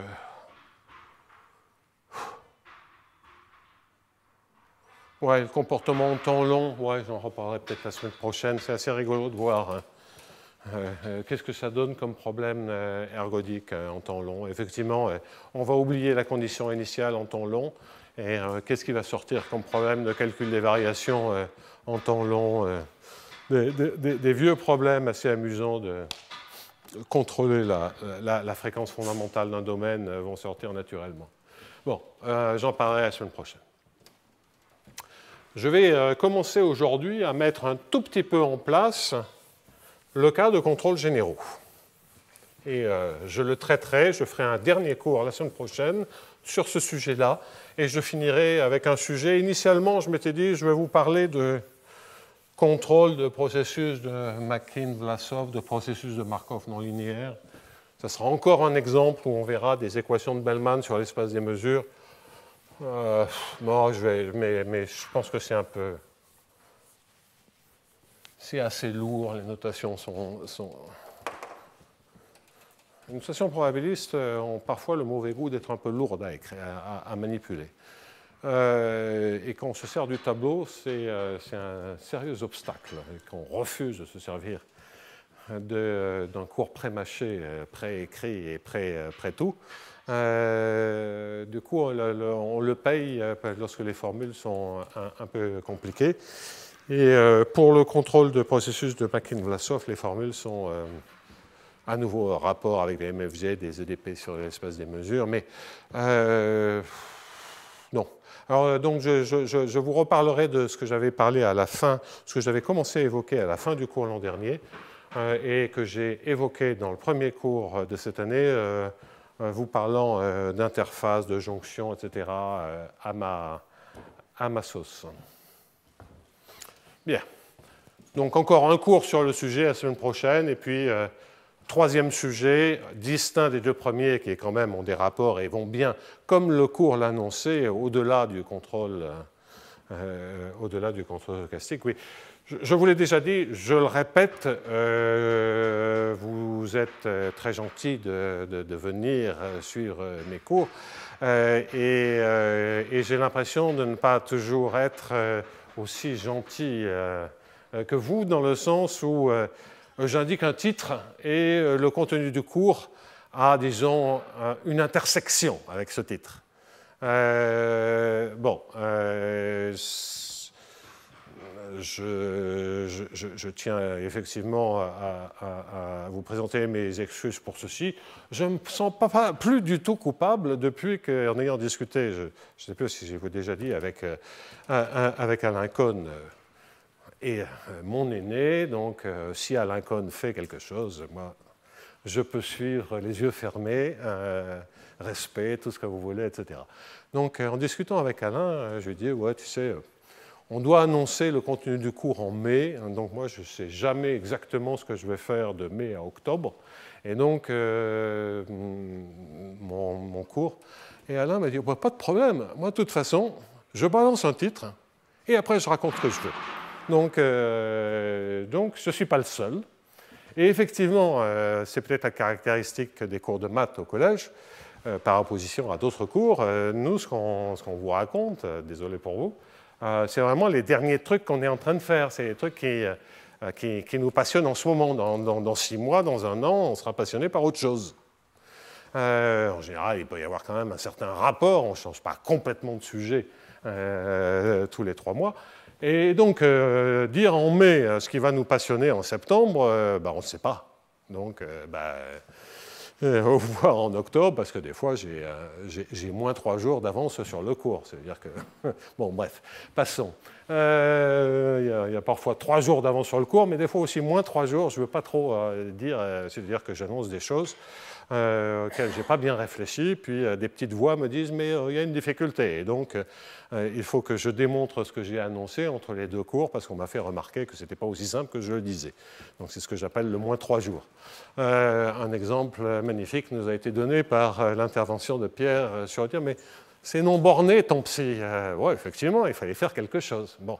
Ouais, le comportement en temps long, ouais, j'en reparlerai peut-être la semaine prochaine, c'est assez rigolo de voir. Hein. Euh, euh, Qu'est-ce que ça donne comme problème euh, ergodique euh, en temps long? Effectivement, euh, on va oublier la condition initiale en temps long, et euh, qu'est-ce qui va sortir comme problème de calcul des variations euh, en temps long? euh, des, des, des vieux problèmes assez amusants de contrôler la, la, la fréquence fondamentale d'un domaine euh, vont sortir naturellement. Bon, euh, j'en parlerai la semaine prochaine. Je vais commencer aujourd'hui à mettre un tout petit peu en place le cas de contrôles généraux. Et euh, je le traiterai, je ferai un dernier cours la semaine prochaine sur ce sujet-là, et je finirai avec un sujet. Initialement, je m'étais dit, je vais vous parler de contrôle de processus de McKean-Vlasov, de processus de Markov non linéaire. Ça sera encore un exemple où on verra des équations de Bellman sur l'espace des mesures. Euh, bon, je vais, mais, mais je pense que c'est un peu... C'est assez lourd, les notations sont... sont... Les notations probabilistes ont parfois le mauvais goût d'être un peu lourdes à, écrire, à, à manipuler. Euh, et quand on se sert du tableau, c'est euh, un sérieux obstacle, et qu'on refuse de se servir d'un cours pré-mâché, pré-écrit et pré-tout. Euh, du coup, on le, on le paye lorsque les formules sont un, un peu compliquées. Et euh, pour le contrôle de processus de Makin-Vlasov, les formules sont euh, à nouveau en rapport avec des M F G, des E D P sur l'espace des mesures, mais euh, non. Alors, donc, je, je, je vous reparlerai de ce que j'avais parlé à la fin, ce que j'avais commencé à évoquer à la fin du cours l'an dernier, euh, et que j'ai évoqué dans le premier cours de cette année, euh, vous parlant euh, d'interface, de jonction, et cetera, euh, à, ma, à ma sauce. Bien. Donc, encore un cours sur le sujet la semaine prochaine, et puis... Euh, Troisième sujet, distinct des deux premiers, qui quand même ont des rapports et vont bien, comme le cours l'annonçait, au-delà du contrôle, euh, au-delà du contrôle stochastique. Oui, je, je vous l'ai déjà dit, je le répète, euh, vous êtes très gentil de, de, de venir suivre mes cours, euh, et, euh, et j'ai l'impression de ne pas toujours être aussi gentil euh, que vous, dans le sens où euh, j'indique un titre et le contenu du cours a, disons, une intersection avec ce titre. Euh, bon, euh, je, je, je tiens effectivement à, à, à vous présenter mes excuses pour ceci. Je ne me sens pas, pas plus du tout coupable depuis qu'en ayant discuté, je ne sais plus si je vous ai déjà dit, avec, euh, avec Alain Cohn, et mon aîné, donc euh, si Alain Cohn fait quelque chose, moi, je peux suivre les yeux fermés, euh, respect, tout ce que vous voulez, et cetera. Donc, euh, en discutant avec Alain, euh, je lui ai dit, ouais, tu sais, on doit annoncer le contenu du cours en mai, donc moi, je ne sais jamais exactement ce que je vais faire de mai à octobre, et donc, euh, mon, mon cours. Et Alain m'a dit, ouais, pas de problème, moi, de toute façon, je balance un titre, et après, je raconte ce que je veux. Donc, euh, donc, je ne suis pas le seul. Et effectivement, euh, c'est peut-être la caractéristique des cours de maths au collège, euh, par opposition à d'autres cours. Euh, nous, ce qu'on ce qu'on vous raconte, euh, désolé pour vous, euh, c'est vraiment les derniers trucs qu'on est en train de faire. C'est les trucs qui, euh, qui, qui nous passionnent en ce moment. Dans, dans, dans six mois, dans un an, on sera passionné par autre chose. Euh, en général, il peut y avoir quand même un certain rapport. On ne change pas complètement de sujet euh, tous les trois mois. Et donc, euh, dire en mai ce qui va nous passionner en septembre, euh, ben, on ne sait pas. Donc, euh, ben, euh, au voir en octobre, parce que des fois, j'ai euh, moins trois jours d'avance sur le cours. C'est-à-dire que... bon, bref, passons. Il euh, y, y a parfois trois jours d'avance sur le cours, mais des fois aussi moins trois jours. Je ne veux pas trop euh, dire, euh, c'est-à-dire que j'annonce des choses euh, auxquelles je n'ai pas bien réfléchi, puis euh, des petites voix me disent « mais il euh, y a une difficulté ». Et donc, euh, il faut que je démontre ce que j'ai annoncé entre les deux cours, parce qu'on m'a fait remarquer que ce n'était pas aussi simple que je le disais. Donc, c'est ce que j'appelle le moins trois jours. Euh, un exemple magnifique nous a été donné par euh, l'intervention de Pierre euh, sur le dire « mais c'est non borné, ton psy. Euh, » Oui, effectivement, il fallait faire quelque chose. Bon.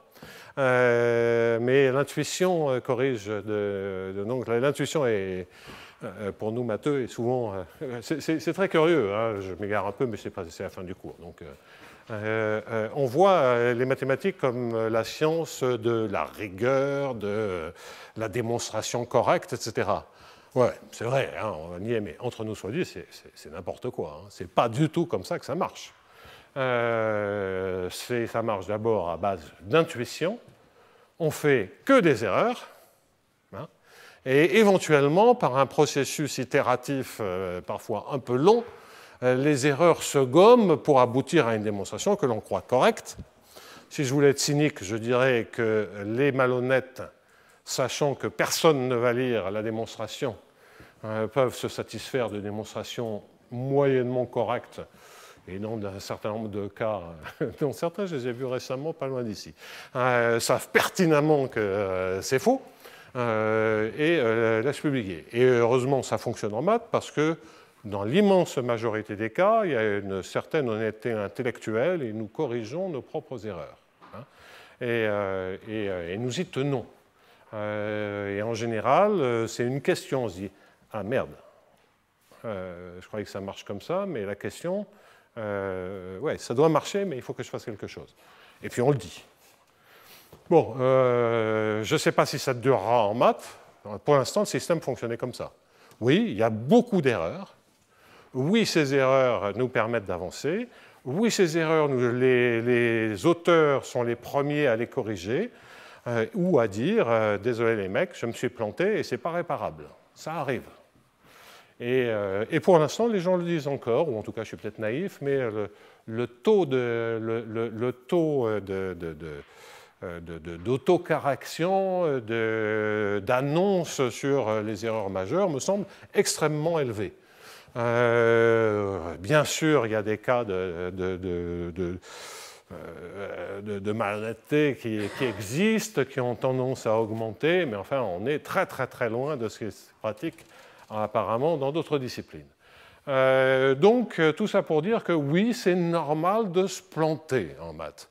Euh, mais l'intuition euh, corrige de, de donc l'intuition est... pour nous, matheux, et souvent, euh, c'est très curieux, hein, je m'égare un peu, mais c'est la fin du cours. Donc, euh, euh, on voit euh, les mathématiques comme la science de la rigueur, de la démonstration correcte, et cetera. Ouais, c'est vrai, hein, on va nier, mais entre nous soit dit, c'est n'importe quoi. Hein. C'est pas du tout comme ça que ça marche. Euh, ça marche d'abord à base d'intuition. On fait que des erreurs. Hein, et éventuellement, par un processus itératif euh, parfois un peu long, euh, les erreurs se gomment pour aboutir à une démonstration que l'on croit correcte. Si je voulais être cynique, je dirais que les malhonnêtes, sachant que personne ne va lire la démonstration, euh, peuvent se satisfaire de démonstrations moyennement correctes, et non d'un certain nombre de cas, dont certains je les ai vus récemment, pas loin d'ici, euh, savent pertinemment que euh, c'est faux. euh, et euh, laisse publier. Et heureusement, ça fonctionne en maths parce que dans l'immense majorité des cas, il y a une certaine honnêteté intellectuelle et nous corrigeons nos propres erreurs. Hein, et, euh, et, et nous y tenons. Euh, et en général, c'est une question. On se dit, ah merde, euh, je croyais que ça marche comme ça, mais la question, euh, ouais, ça doit marcher, mais il faut que je fasse quelque chose. Et puis on le dit. Bon, euh, je ne sais pas si ça durera en maths. Pour l'instant, le système fonctionnait comme ça. Oui, il y a beaucoup d'erreurs. Oui, ces erreurs nous permettent d'avancer. Oui, ces erreurs, nous, les, les auteurs sont les premiers à les corriger euh, ou à dire euh, « Désolé les mecs, je me suis planté et ce n'est pas réparable ». Ça arrive. Et, euh, et pour l'instant, les gens le disent encore, ou en tout cas, je suis peut-être naïf, mais le, le taux de, le, le, le taux de, de, de d'autocorrection, d'annonce sur les erreurs majeures me semble extrêmement élevé. Euh, bien sûr, il y a des cas de, de, de, de, de, de malhonnêteté qui, qui existent, qui ont tendance à augmenter, mais enfin, on est très très très loin de ce qui se pratique apparemment dans d'autres disciplines. Euh, donc, tout ça pour dire que oui, c'est normal de se planter en maths.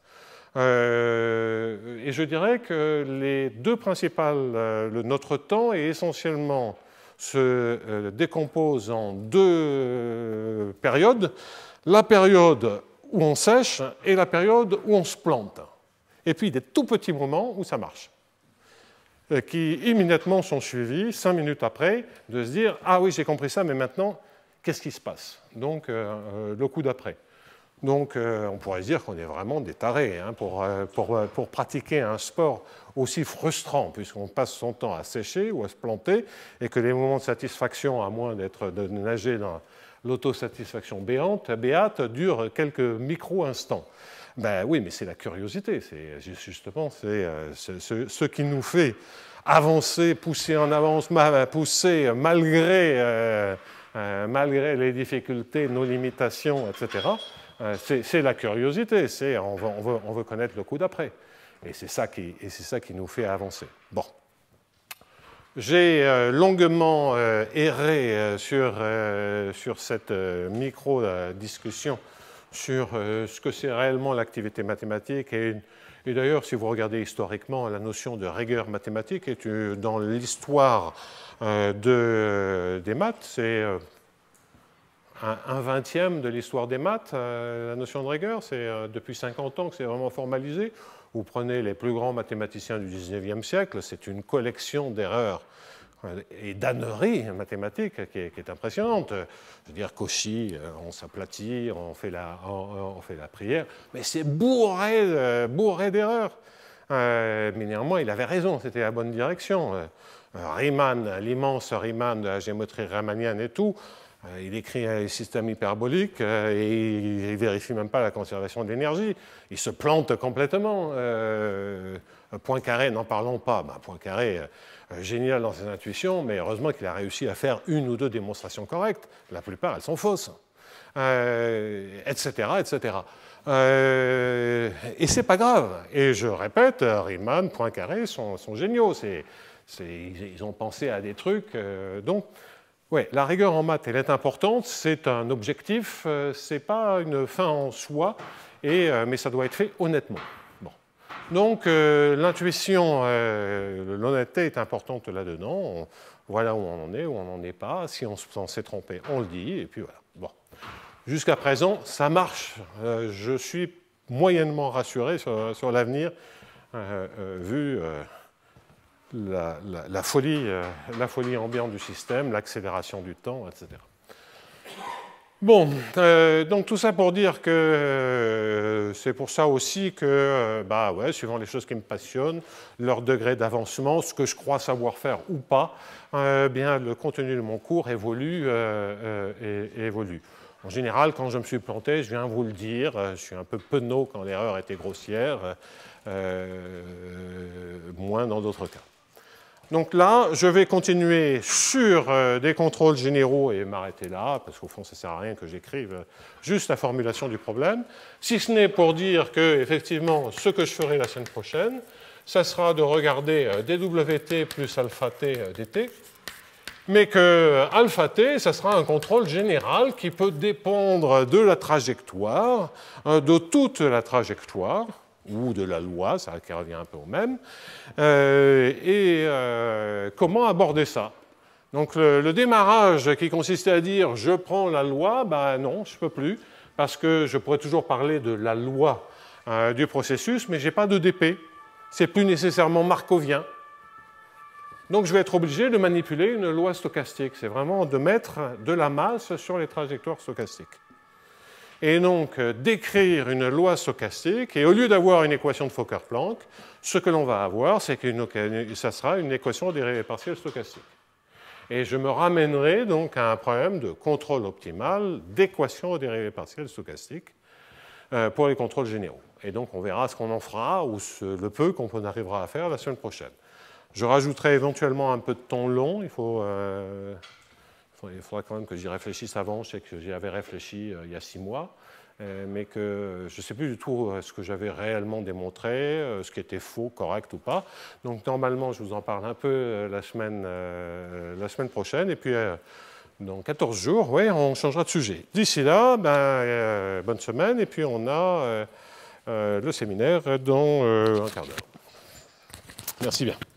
Euh, et je dirais que les deux principales, euh, notre temps est essentiellement se euh, décompose en deux euh, périodes, la période où on sèche et la période où on se plante. Et puis des tout petits moments où ça marche, euh, qui immédiatement sont suivis, cinq minutes après, de se dire « Ah oui, j'ai compris ça, mais maintenant, qu'est-ce qui se passe ?» Donc, euh, le coup d'après. Donc, euh, on pourrait dire qu'on est vraiment des tarés hein, pour, euh, pour, pour pratiquer un sport aussi frustrant, puisqu'on passe son temps à sécher ou à se planter, et que les moments de satisfaction, à moins d'être de nager dans l'autosatisfaction béante, béate, durent quelques micro-instants. Ben oui, mais c'est la curiosité, c'est justement c'est, euh, ce, ce qui nous fait avancer, pousser en avance, pousser malgré, euh, euh, malgré les difficultés, nos limitations, et cetera. C'est la curiosité, c'est on veut, on, veut, on veut connaître le coup d'après. Et c'est ça, ça qui nous fait avancer. Bon. J'ai euh, longuement euh, erré euh, sur, euh, sur cette euh, micro-discussion sur euh, ce que c'est réellement l'activité mathématique. Et, et d'ailleurs, si vous regardez historiquement, la notion de rigueur mathématique est euh, dans l'histoire euh, de, des maths, c'est... Euh, un vingtième de l'histoire des maths, euh, la notion de rigueur, c'est euh, depuis cinquante ans que c'est vraiment formalisé. Vous prenez les plus grands mathématiciens du dix-neuvième siècle, c'est une collection d'erreurs et d'âneries mathématiques qui est, qui est impressionnante. Je veux dire, Cauchy, on s'aplatit, on, fait la, on, on fait la prière, mais c'est bourré, bourré d'erreurs. Euh, mais néanmoins, il avait raison, c'était la bonne direction. Euh, Riemann, l'immense Riemann de la géométrie riemannienne et tout, il écrit un système hyperbolique et il ne vérifie même pas la conservation de l'énergie. Il se plante complètement. Euh, Poincaré, n'en parlons pas. Ben, Poincaré, euh, génial dans ses intuitions, mais heureusement qu'il a réussi à faire une ou deux démonstrations correctes. La plupart, elles sont fausses, euh, et cetera, et cetera. Euh, et c'est pas grave. Et je répète, Riemann, Poincaré sont, sont géniaux. C'est, c'est, ils ont pensé à des trucs. Euh, donc, oui, la rigueur en maths, elle est importante, c'est un objectif, euh, ce n'est pas une fin en soi, et, euh, mais ça doit être fait honnêtement. Bon. Donc, euh, l'intuition, euh, l'honnêteté est importante là-dedans. Voilà où on en est, où on n'en est pas. Si on s'est trompé, on le dit, et puis voilà. Bon. Jusqu'à présent, ça marche. Euh, je suis moyennement rassuré sur, sur l'avenir, euh, euh, vu... Euh, La, la, la, folie, euh, la folie ambiante du système, l'accélération du temps, et cetera. Bon, euh, donc tout ça pour dire que euh, c'est pour ça aussi que, euh, bah ouais, suivant les choses qui me passionnent, leur degré d'avancement, ce que je crois savoir faire ou pas, euh, bien le contenu de mon cours évolue euh, euh, et, et évolue. En général, quand je me suis planté, je viens vous le dire, je suis un peu penaud quand l'erreur était grossière, euh, moins dans d'autres cas. Donc là, je vais continuer sur euh, des contrôles généraux et m'arrêter là, parce qu'au fond, ça ne sert à rien que j'écrive juste la formulation du problème, si ce n'est pour dire que, effectivement, ce que je ferai la semaine prochaine, ça sera de regarder euh, d W T plus alpha t euh, dt, mais que alpha t, ça sera un contrôle général qui peut dépendre de la trajectoire, euh, de toute la trajectoire, ou de la loi, ça qui revient un peu au même, euh, et euh, comment aborder ça. Donc le, le démarrage qui consistait à dire « je prends la loi », ben non, je ne peux plus, parce que je pourrais toujours parler de la loi euh, du processus, mais je n'ai pas de d p, c'est plus nécessairement markovien. Donc je vais être obligé de manipuler une loi stochastique, c'est vraiment de mettre de la masse sur les trajectoires stochastiques. Et donc d'écrire une loi stochastique, et au lieu d'avoir une équation de Fokker-Planck, ce que l'on va avoir, c'est que ça sera une équation dérivée partielle stochastique. Et je me ramènerai donc à un problème de contrôle optimal d'équation dérivée partielle stochastique pour les contrôles généraux. Et donc on verra ce qu'on en fera, ou ce, le peu qu'on arrivera à faire la semaine prochaine. Je rajouterai éventuellement un peu de temps long, il faut... Euh, Il faudra quand même que j'y réfléchisse avant. Je sais que j'y avais réfléchi euh, il y a six mois, euh, mais que je ne sais plus du tout euh, ce que j'avais réellement démontré, euh, ce qui était faux, correct ou pas. Donc normalement, je vous en parle un peu euh, la, semaine, euh, la semaine prochaine. Et puis, euh, dans quatorze jours, ouais, on changera de sujet. D'ici là, ben, euh, bonne semaine. Et puis, on a euh, euh, le séminaire dans euh, un quart d'heure. Merci bien.